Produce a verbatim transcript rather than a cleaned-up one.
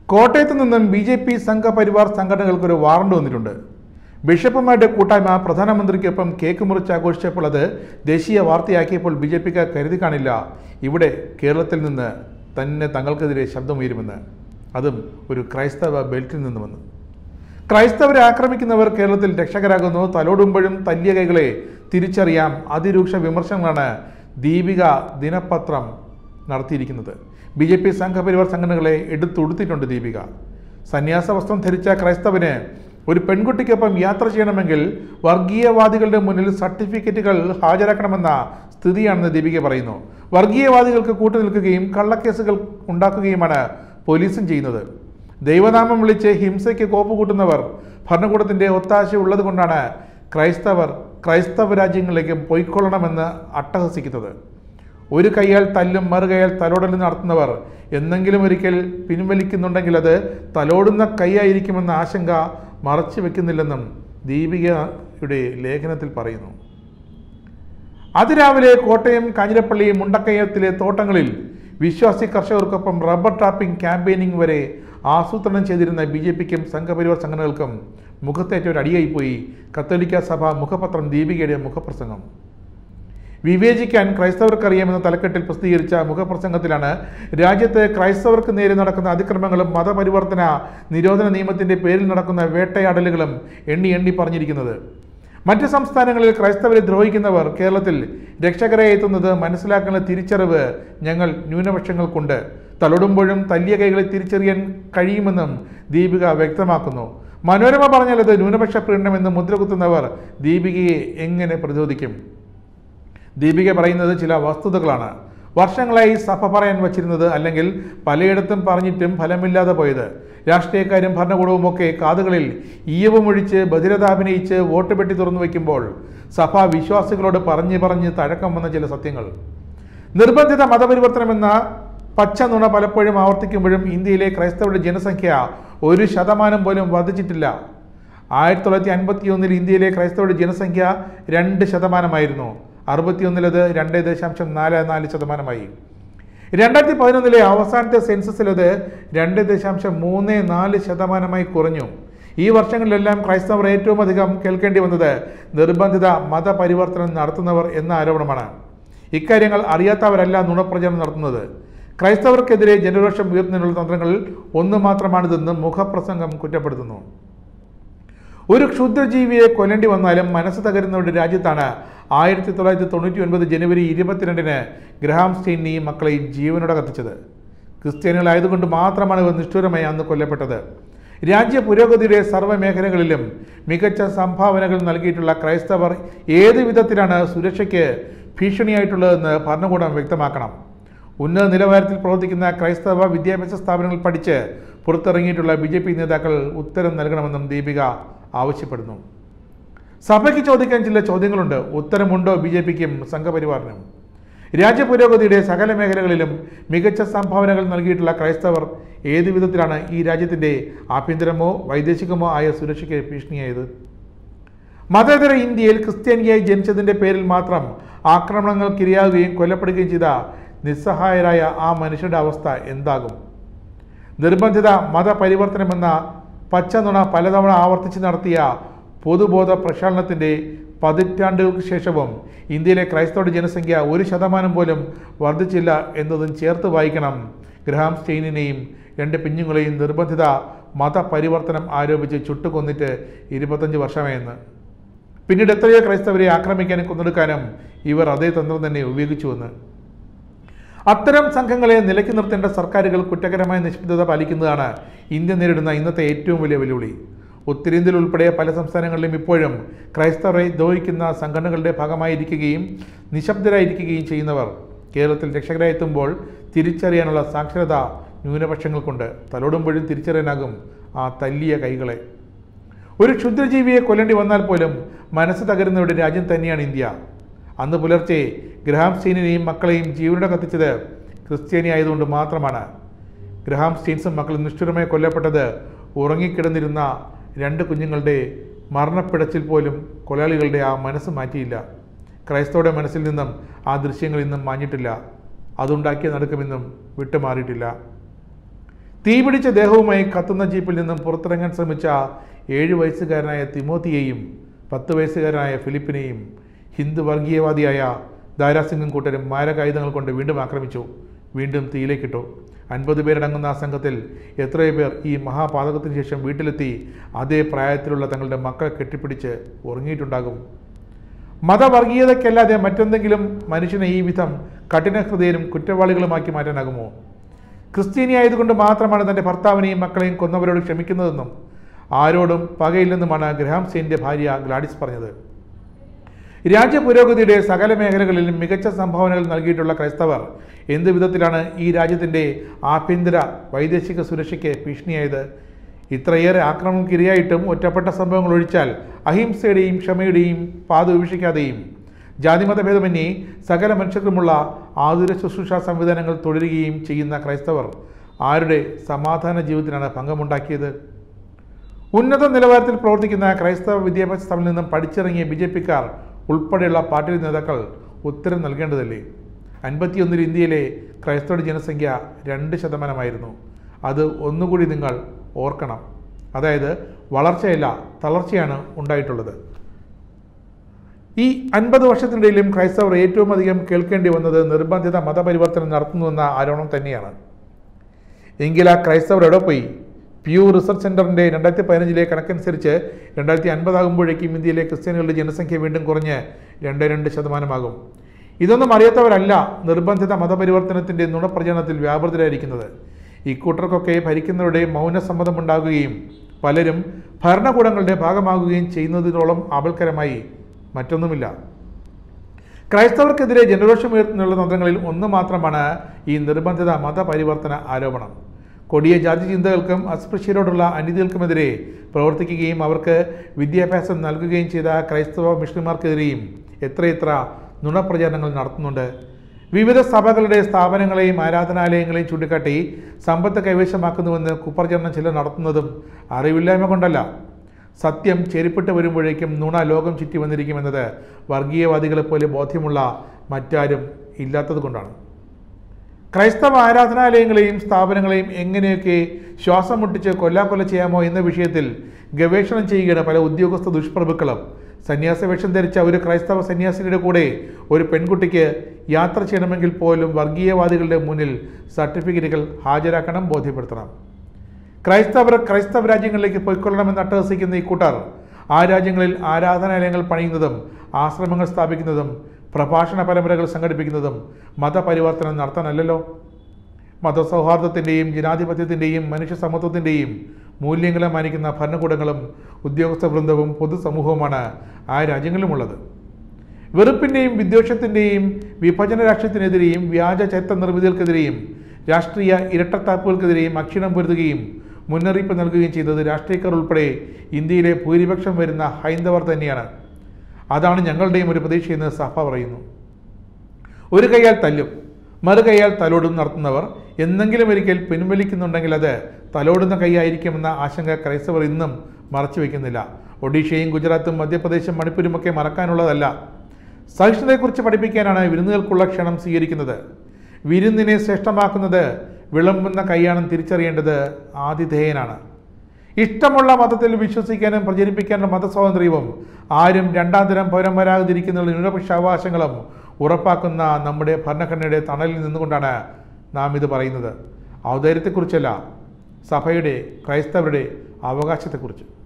കോട്ടയത്ത് നിന്നും B J P Sangh Parivar സംഘടനകൾക്കൊരു വാറണ്ട് വന്നിട്ടുണ്ട്. ബിഷപ്പുമാരുടെ കൂട്ടായ്മ പ്രധാനമന്ത്രിക്കൊപ്പം കേക്ക് മുറിച്ച് ആഘോഷിച്ചപ്പോൾ അത് ദേശീയ വാർത്തയാക്കിയപ്പോൾ ബി ജെ പിക്ക് കരുതി കാണില്ല ഇവിടെ കേരളത്തിൽ നിന്ന് തന്നെ തങ്ങൾക്കെതിരെ ശബ്ദമുയരുമെന്ന്, അതും ഒരു ക്രൈസ്തവ ബെൽറ്റിൽ നിന്നുമെന്ന്. ക്രൈസ്തവരെ ആക്രമിക്കുന്നവർ കേരളത്തിൽ രക്ഷകരാകുന്നു. തലോടുമ്പോഴും തല്ലിയ കൈകളെ തിരിച്ചറിയാം. അതിരൂക്ഷ വിമർശനങ്ങളാണ് ദീപിക ദിനപത്രം നടത്തിയിരിക്കുന്നത്. ബി ജെ പി സംഘപരിവാർ സംഘടനകളെ എടുത്തുടുത്തിട്ടുണ്ട് ദീപിക. സന്യാസ വസ്ത്രം ധരിച്ച ക്രൈസ്തവന് ഒരു പെൺകുട്ടിക്കൊപ്പം യാത്ര ചെയ്യണമെങ്കിൽ വർഗീയവാദികളുടെ മുന്നിൽ സർട്ടിഫിക്കറ്റുകൾ ഹാജരാക്കണമെന്ന സ്ഥിതിയാണെന്ന് ദീപിക പറയുന്നു. വർഗീയവാദികൾക്ക് കൂട്ടുനിൽക്കുകയും കള്ളക്കേസുകൾ ഉണ്ടാക്കുകയുമാണ് പോലീസും ചെയ്യുന്നത്. ദൈവനാമം വിളിച്ച് ഹിംസയ്ക്ക് കോപ്പുകൂട്ടുന്നവർ ഭരണകൂടത്തിൻ്റെ ഒത്താശ ഉള്ളത് കൊണ്ടാണ് ക്രൈസ്തവർ ക്രൈസ്തവ രാജ്യങ്ങളിലേക്കും പൊയ്ക്കൊള്ളണമെന്ന് അട്ടഹസിക്കുന്നത്. ഒരു കൈയാൽ തല്ലും മറുകൈയാൽ തലോടലും നടത്തുന്നവർ എന്നെങ്കിലും ഒരിക്കൽ പിൻവലിക്കുന്നുണ്ടെങ്കിൽ അത് തലോടുന്ന കൈയായിരിക്കുമെന്ന ആശങ്ക മറച്ചു വെക്കുന്നില്ലെന്നും ദീപികയുടെ ലേഖനത്തിൽ പറയുന്നു. അതിരാവിലെ കോട്ടയം കാഞ്ഞിരപ്പള്ളി മുണ്ടക്കയത്തിലെ തോട്ടങ്ങളിൽ വിശ്വാസി കർഷകർക്കൊപ്പം റബ്ബർ ടാപ്പിംഗ് ക്യാമ്പയിനിങ് വരെ ആസൂത്രണം ചെയ്തിരുന്ന ബി ജെ പിക്കും സംഘപരിവാർ സംഘടനകൾക്കും മുഖത്തേറ്റ ഒരു അടിയായിപ്പോയി കത്തോലിക്ക സഭ മുഖപത്രം ദീപികയുടെ മുഖപ്രസംഗം. വിവേചിക്കാൻ ക്രൈസ്തവർക്കറിയാമെന്ന തലക്കെട്ടിൽ പ്രസിദ്ധീകരിച്ച മുഖപ്രസംഗത്തിലാണ് രാജ്യത്ത് ക്രൈസ്തവർക്ക് നേരെ നടക്കുന്ന അതിക്രമങ്ങളും മതപരിവർത്തന നിരോധന നിയമത്തിൻ്റെ പേരിൽ നടക്കുന്ന വേട്ടയാടലുകളും എണ്ണി എണ്ണി പറഞ്ഞിരിക്കുന്നത്. മറ്റ് സംസ്ഥാനങ്ങളിൽ ക്രൈസ്തവരെ ദ്രോഹിക്കുന്നവർ കേരളത്തിൽ രക്ഷകരെ എത്തുന്നത് മനസ്സിലാക്കുന്ന തിരിച്ചറിവ് ഞങ്ങൾ ന്യൂനപക്ഷങ്ങൾക്കുണ്ട്. തലോടുമ്പോഴും തല്ലിയ കൈകളെ തിരിച്ചറിയാൻ കഴിയുമെന്നും ദീപിക വ്യക്തമാക്കുന്നു. മനോരമ പറഞ്ഞാൽ അത് ന്യൂനപക്ഷ പ്രീണനമെന്ന് മുദ്രകുത്തുന്നവർ ദീപികയെ എങ്ങനെ പ്രതിരോധിക്കും? ദീപിക പറയുന്നത് ചില വസ്തുതകളാണ്. വർഷങ്ങളായി സഭ പറയാൻ വച്ചിരുന്നത്, അല്ലെങ്കിൽ പലയിടത്തും പറഞ്ഞിട്ടും ഫലമില്ലാതെ പോയത്. രാഷ്ട്രീയക്കാരും ഭരണകൂടവും ഒക്കെ കാതുകളിൽ ഈയവുമൊഴിച്ച് ബധിരത അഭിനയിച്ച് വോട്ട് പെട്ടി തുറന്നു വയ്ക്കുമ്പോൾ സഭ വിശ്വാസികളോട് പറഞ്ഞ് പറഞ്ഞ് തഴക്കം വന്ന ചില സത്യങ്ങൾ. നിർബന്ധിത മതപരിവർത്തനമെന്ന പച്ച നുണ പലപ്പോഴും ആവർത്തിക്കുമ്പോഴും ഇന്ത്യയിലെ ക്രൈസ്തവരുടെ ജനസംഖ്യ ഒരു ശതമാനം പോലും വർദ്ധിച്ചിട്ടില്ല. ആയിരത്തി തൊള്ളായിരത്തി അൻപത്തി ഒന്നിൽ ഇന്ത്യയിലെ ക്രൈസ്തവരുടെ ജനസംഖ്യ രണ്ട് ശതമാനമായിരുന്നു. അറുപത്തിയൊന്നിലത് രണ്ട് ദശാംശം നാല് നാല് ശതമാനമായി. രണ്ടായിരത്തി പതിനൊന്നിലെ അവസാനത്തെ സെൻസസിലത് രണ്ട് ദശാംശം മൂന്ന് നാല് ശതമാനമായി കുറഞ്ഞു. ഈ വർഷങ്ങളിലെല്ലാം ക്രൈസ്തവർ ഏറ്റവും അധികം കേൾക്കേണ്ടി വന്നത് നിർബന്ധിത മതപരിവർത്തനം നടത്തുന്നവർ എന്ന ആരോപണമാണ്. ഇക്കാര്യങ്ങൾ അറിയാത്തവരല്ല നുണപ്രചരണം നടത്തുന്നത്. ക്രൈസ്തവർക്കെതിരെ ജനരോഷം ഉയർത്തുന്നതിനുള്ള തന്ത്രങ്ങൾ ഒന്ന് മാത്രമാണിതെന്ന് മുഖപ്രസംഗം കുറ്റപ്പെടുത്തുന്നു. ഒരു ക്ഷുദ്രജീവിയെ കൊല്ലേണ്ടി വന്നാലും മനസ്സ് തകരുന്നവരുടെ രാജ്യത്താണ് ആയിരത്തി തൊള്ളായിരത്തി തൊണ്ണൂറ്റി ഒൻപത് ജനുവരി ഇരുപത്തിരണ്ടിന് ഗ്രഹാം സ്റ്റെയിനെയും മക്കളെയും ജീവനോടെ കത്തിച്ചത്. ക്രിസ്ത്യാനികളായതുകൊണ്ട് മാത്രമാണ് ഇവർ നിഷ്ഠൂരമായി അന്ന് കൊല്ലപ്പെട്ടത്. രാജ്യ പുരോഗതിയുടെ സർവ്വ മേഖലകളിലും മികച്ച സംഭാവനകൾ നൽകിയിട്ടുള്ള ക്രൈസ്തവർ ഏത് വിധത്തിലാണ് സുരക്ഷയ്ക്ക് ഭീഷണിയായിട്ടുള്ളതെന്ന് ഭരണകൂടം വ്യക്തമാക്കണം. ഉന്നത നിലവാരത്തിൽ പ്രവർത്തിക്കുന്ന ക്രൈസ്തവ വിദ്യാഭ്യാസ സ്ഥാപനങ്ങളിൽ പഠിച്ച് പുറത്തിറങ്ങിയിട്ടുള്ള ബി ജെ പി നേതാക്കൾ ഉത്തരം നൽകണമെന്നും ദീപിക ആവശ്യപ്പെടുന്നു. സഭയ്ക്ക് ചോദിക്കാൻ ചില ചോദ്യങ്ങളുണ്ട്. ഉത്തരമുണ്ടോ ബി ജെ പിക്കും സംഘപരിവാറിനും? രാജ്യപുരോഗതിയുടെ സകല മേഖലകളിലും മികച്ച സംഭാവനകൾ നൽകിയിട്ടുള്ള ക്രൈസ്തവർ ഏതു വിധത്തിലാണ് ഈ രാജ്യത്തിൻ്റെ ആഭ്യന്തരമോ വൈദേശികമോ ആയ സുരക്ഷയ്ക്ക് ഭീഷണിയായത്? മതേതര ഇന്ത്യയിൽ ക്രിസ്ത്യാനിയായി ജനിച്ചതിൻ്റെ പേരിൽ മാത്രം ആക്രമണങ്ങൾക്കിരയാകുകയും കൊല്ലപ്പെടുകയും ചെയ്ത നിസ്സഹായരായ ആ മനുഷ്യരുടെ അവസ്ഥ എന്താകും? നിർബന്ധിത മതപരിവർത്തനമെന്ന പച്ചനുണ പലതവണ ആവർത്തിച്ച് നടത്തിയ പൊതുബോധ പ്രക്ഷാളനത്തിൻ്റെ പതിറ്റാണ്ടുകൾക്ക് ശേഷവും ഇന്ത്യയിലെ ക്രൈസ്തവ ജനസംഖ്യ ഒരു ശതമാനം പോലും വർദ്ധിച്ചില്ല എന്നതും ചേർത്ത് വായിക്കണം. ഗ്രഹാം സ്റ്റെയിനെയും രണ്ട് കുഞ്ഞുങ്ങളെയും നിർബന്ധിത മതപരിവർത്തനം ആരോപിച്ച് ചുട്ടുകൊന്നിട്ട് ഇരുപത്തഞ്ച് വർഷമായെന്ന്. പിന്നീട് എത്രയോ ക്രൈസ്തവരെ ആക്രമിക്കാനും കൊന്നെടുക്കാനും ഇവർ അതേ തന്ത്രം തന്നെ ഉപയോഗിച്ചുവെന്ന്. അത്തരം സംഘങ്ങളെ നിലയ്ക്ക് നിർത്തേണ്ട സർക്കാരുകൾ കുറ്റകരമായ നിഷ്പക്ഷത പാലിക്കുന്നതാണ് ഇന്ത്യ നേരിടുന്ന ഇന്നത്തെ ഏറ്റവും വലിയ വെല്ലുവിളി. ഉത്തരേന്ത്യയിൽ ഉൾപ്പെടെ പല സംസ്ഥാനങ്ങളിലും ഇപ്പോഴും ക്രൈസ്തവരെ ദ്രോഹിക്കുന്ന സംഘടനകളുടെ ഭാഗമായിരിക്കുകയും നിശബ്ദരായിരിക്കുകയും ചെയ്യുന്നവർ കേരളത്തിൽ രക്ഷകരായെത്തുമ്പോൾ തിരിച്ചറിയാനുള്ള സാക്ഷരത ന്യൂനപക്ഷങ്ങൾക്കുണ്ട്. തലോടുമ്പോഴും തിരിച്ചറിയാനാകും ആ തല്ലിയ കൈകളെ. ഒരു ക്ഷുദ്രജീവിയെ കൊല്ലേണ്ടി വന്നാൽ പോലും മനസ്സ് തകരുന്നവരുടെ രാജ്യം തന്നെയാണ് ഇന്ത്യ. അന്ന് പുലർച്ചെ ഗ്രഹാം സ്റ്റെയിനെയും മക്കളെയും ജീവനോടെ കത്തിച്ചത് ക്രിസ്ത്യാനി ആയതുകൊണ്ട് മാത്രമാണ്. ഗ്രഹാം സ്റ്റെയിൻസും മക്കളും നിഷ്ഠുരമായി കൊല്ലപ്പെട്ടത് ഉറങ്ങിക്കിടന്നിരുന്ന രണ്ട് കുഞ്ഞുങ്ങളുടെ മരണപ്പിടച്ചിൽ പോലും കൊലയാളികളുടെ ആ മനസ്സ് മാറ്റിയില്ല. ക്രൈസ്തവരുടെ മനസ്സിൽ നിന്നും ആ ദൃശ്യങ്ങൾ ഇന്നും മാഞ്ഞിട്ടില്ല. അതുണ്ടാക്കിയ നടുക്കമിന്നും വിട്ടുമാറിയിട്ടില്ല. തീപിടിച്ച ദേഹവുമായി കത്തുന്ന ജീപ്പിൽ നിന്നും പുറത്തിറങ്ങാൻ ശ്രമിച്ച ഏഴ് വയസ്സുകാരനായ തിമോത്തിയെയും പത്ത് വയസ്സുകാരനായ ഫിലിപ്പിനെയും ഹിന്ദു വർഗീയവാദിയായ ദാരാസിംഗും കൂട്ടരും മാരകായുധങ്ങൾ കൊണ്ട് വീണ്ടും ആക്രമിച്ചു, വീണ്ടും തീയിലേക്കിട്ടു. അൻപത് പേരടങ്ങുന്ന ആ സംഘത്തിൽ എത്രയോ പേർ ഈ മഹാപാതകത്തിന് ശേഷം വീട്ടിലെത്തി അതേ പ്രായത്തിലുള്ള തങ്ങളുടെ മക്കളെ കെട്ടിപ്പിടിച്ച് ഉറങ്ങിയിട്ടുണ്ടാകും. മതവർഗീയതയ്ക്കല്ലാതെ മറ്റെന്തെങ്കിലും മനുഷ്യനെ ഈ വിധം കഠിനഹൃദയരും കുറ്റവാളികളുമാക്കി മാറ്റാനാകുമോ? ക്രിസ്ത്യാനിയായതുകൊണ്ട് മാത്രമാണ് തൻ്റെ ഭർത്താവിനെയും മക്കളെയും കൊന്നവരോട് ക്ഷമിക്കുന്നതെന്നും ആരോടും പകയില്ലെന്നുമാണ് ഗ്രഹാം സെയിൻ്റെ ഭാര്യ ഗ്ലാഡിസ് പറഞ്ഞത്. രാജ്യപുരോഗതിയുടെ സകല മേഖലകളിലും മികച്ച സംഭാവനകൾ നൽകിയിട്ടുള്ള ക്രൈസ്തവർ എന്ത് വിധത്തിലാണ് ഈ രാജ്യത്തിൻ്റെ ആഭ്യന്തര വൈദേശിക സുരക്ഷയ്ക്ക് ഭീഷണിയായത്? ഇത്രയേറെ ആക്രമണക്കിരയായിട്ടും ഒറ്റപ്പെട്ട സംഭവങ്ങൾ ഒഴിച്ചാൽ അഹിംസയുടെയും ക്ഷമയുടെയും പാത ഉപേക്ഷിക്കാതെയും ജാതിമതഭേദമന്യേ സകല മനുഷ്യർക്കുമുള്ള ആതുര ശുശ്രൂഷാ സംവിധാനങ്ങൾ തുടരുകയും ചെയ്യുന്ന ക്രൈസ്തവർ ആരുടെ സമാധാന ജീവിതത്തിനാണ് ഭംഗമുണ്ടാക്കിയത്? ഉന്നത നിലവാരത്തിൽ പ്രവർത്തിക്കുന്ന ക്രൈസ്തവ വിദ്യാഭ്യാസ സ്ഥാപനത്തിൽ നിന്നും പഠിച്ചിറങ്ങിയ ബി ജെ പിക്കാർ ഉൾപ്പെടെയുള്ള പാർട്ടി നേതാക്കൾ ഉത്തരം നൽകേണ്ടതല്ലേ? അൻപത്തിയൊന്നിൽ ഇന്ത്യയിലെ ക്രൈസ്തവ ജനസംഖ്യ രണ്ട് ശതമാനമായിരുന്നു. അത് ഒന്നുകൂടി നിങ്ങൾ ഓർക്കണം. അതായത് വളർച്ചയല്ല, തളർച്ചയാണ് ഉണ്ടായിട്ടുള്ളത്. ഈ അൻപത് വർഷത്തിനിടയിലും ക്രൈസ്തവർ ഏറ്റവും അധികം കേൾക്കേണ്ടി വന്നത് നിർബന്ധിത മതപരിവർത്തനം നടത്തുന്നുവെന്ന ആരോപണം തന്നെയാണ്. എങ്കിൽ ആ ക്രൈസ്തവർ എവിടെ പോയി? പ്യൂ റിസർച്ച് സെൻ്ററിൻ്റെ രണ്ടായിരത്തി പതിനഞ്ചിലെ കണക്കനുസരിച്ച് രണ്ടായിരത്തി അൻപതാകുമ്പോഴേക്കും ഇന്ത്യയിലെ ക്രിസ്ത്യാനികളുടെ ജനസംഖ്യ വീണ്ടും കുറഞ്ഞ് രണ്ട് രണ്ട് ശതമാനമാകും. ഇതൊന്നും അറിയാത്തവരല്ല നിർബന്ധിത മതപരിവർത്തനത്തിൻ്റെ നുണപ്രചരണത്തിൽ വ്യാപൃതരായിരിക്കുന്നത്. ഇക്കൂട്ടർക്കൊക്കെ ഭരിക്കുന്നവരുടെ മൗനസമ്മതമുണ്ടാകുകയും പലരും ഭരണകൂടങ്ങളുടെ ഭാഗമാകുകയും ചെയ്യുന്നതിനോളം ആപൽക്കരമായി മറ്റൊന്നുമില്ല. ക്രൈസ്തവർക്കെതിരെ ജനരോഷമുയർത്തുന്നുള്ള തന്ത്രങ്ങളിൽ ഒന്ന് മാത്രമാണ് ഈ നിർബന്ധിത മതപരിവർത്തന ആരോപണം. കൊടിയ ജാതി ചിന്തകൾക്കും അസ്പൃശ്യരോടുള്ള അനീതികൾക്കുമെതിരെ പ്രവർത്തിക്കുകയും അവർക്ക് വിദ്യാഭ്യാസം നൽകുകയും ചെയ്ത ക്രൈസ്തവ മിഷണറിമാർക്കെതിരെയും എത്രയെത്ര നുണപ്രചാരണങ്ങൾ നടത്തുന്നുണ്ട്. വിവിധ സഭകളുടെ സ്ഥാപനങ്ങളെയും ആരാധനാലയങ്ങളെയും ചൂണ്ടിക്കാട്ടി സമ്പത്ത് കൈവശമാക്കുന്നുവെന്ന് കുപ്രചരണം ചിലർ നടത്തുന്നതും അറിവില്ലായ്മ കൊണ്ടല്ല. സത്യം ചെരിപ്പിട്ട് വരുമ്പോഴേക്കും നുണ ലോകം ചുറ്റി വന്നിരിക്കുമെന്നത് വർഗീയവാദികളെപ്പോലെ ബോധ്യമുള്ള മറ്റാരും ഇല്ലാത്തത് കൊണ്ടാണ്. ക്രൈസ്തവ ആരാധനാലയങ്ങളെയും സ്ഥാപനങ്ങളെയും എങ്ങനെയൊക്കെ ശ്വാസം മുട്ടിച്ച് കൊല്ലാക്കൊല ചെയ്യാമോ എന്ന വിഷയത്തിൽ ഗവേഷണം ചെയ്യുകയാണ് പല ഉദ്യോഗസ്ഥ ദുഷ്പ്രഭുക്കളും. സന്യാസ വേഷം ധരിച്ച ഒരു ക്രൈസ്തവ സന്യാസിനിയുടെ കൂടെ ഒരു പെൺകുട്ടിക്ക് യാത്ര ചെയ്യണമെങ്കിൽ പോലും വർഗീയവാദികളുടെ മുന്നിൽ സർട്ടിഫിക്കറ്റുകൾ ഹാജരാക്കണം, ബോധ്യപ്പെടുത്തണം. ക്രൈസ്തവർ ക്രൈസ്തവ രാജ്യങ്ങളിലേക്ക് പൊയ്ക്കൊള്ളണമെന്ന് അട്ടഹസിക്കുന്ന ഈ കൂട്ടർ ആ രാജ്യങ്ങളിൽ ആരാധനാലയങ്ങൾ പണിയുന്നതും ആശ്രമങ്ങൾ സ്ഥാപിക്കുന്നതും പ്രഭാഷണ പരമ്പരകൾ സംഘടിപ്പിക്കുന്നതും മതപരിവർത്തനം നടത്താനല്ലല്ലോ. മതസൗഹാർദ്ദത്തിൻ്റെയും ജനാധിപത്യത്തിൻ്റെയും മനുഷ്യ സമത്വത്തിൻ്റെയും മൂല്യങ്ങളെ മാനിക്കുന്ന ഭരണകൂടങ്ങളും ഉദ്യോഗസ്ഥ വൃന്ദവും പൊതുസമൂഹവുമാണ് ആ രാജ്യങ്ങളിലുമുള്ളത്. വെറുപ്പിൻ്റെയും വിദ്വേഷത്തിൻ്റെയും വിഭജന രാഷ്ട്രീയത്തിനെതിരെയും വ്യാജ ചരിത്ര നിർമ്മിതികൾക്കെതിരെയും രാഷ്ട്രീയ ഇരട്ടത്താപ്പുകൾക്കെതിരെയും അക്ഷീണം പൊരുതുകയും മുന്നറിയിപ്പ് നൽകുകയും ചെയ്തത് രാഷ്ട്രീയക്കാർ ഉൾപ്പെടെ ഇന്ത്യയിലെ ഭൂരിപക്ഷം വരുന്ന ഹൈന്ദവർ തന്നെയാണ്. അതാണ് ഞങ്ങളുടെയും ഒരു പ്രതീക്ഷയെന്ന് സഭ പറയുന്നു. ഒരു കൈയാൽ തല്ലും മറുകൈയാൽ തലോടും നടത്തുന്നവർ എന്തെങ്കിലും ഒരിക്കൽ പിൻവലിക്കുന്നുണ്ടെങ്കിൽ അത് തലോടുന്ന കൈയായിരിക്കുമെന്ന ആശങ്ക ക്രൈസ്തവർ ഇന്നും മറച്ചു വയ്ക്കുന്നില്ല. ഒഡീഷയും ഗുജറാത്തും മധ്യപ്രദേശും മണിപ്പൂരുമൊക്കെ മറക്കാനുള്ളതല്ല. സഹിഷ്ണുതയെക്കുറിച്ച് പഠിപ്പിക്കാനാണ് വിരുന്നുകൾക്കുള്ള ക്ഷണം സ്വീകരിക്കുന്നത്. വിരുന്നിനെ ശ്രേഷ്ഠമാക്കുന്നത് വിളമ്പുന്ന കൈയാണെന്ന് തിരിച്ചറിയേണ്ടത് ആതിഥേയനാണ്. ഇഷ്ടമുള്ള മതത്തിൽ വിശ്വസിക്കാനും പ്രചരിപ്പിക്കാനും മതസ്വാതന്ത്ര്യവും ആരും രണ്ടാം തരം പൗരന്മാരാകാതിരിക്കുന്ന ന്യൂനപക്ഷ അവകാശങ്ങളും ഉറപ്പാക്കുന്ന നമ്മുടെ ഭരണഘടനയുടെ തണലിൽ നിന്നുകൊണ്ടാണ് നാം ഇത് പറയുന്നത്. ഔദാര്യത്തെക്കുറിച്ചല്ല, സഭയുടെ ക്രൈസ്തവരുടെ അവകാശത്തെക്കുറിച്ച്.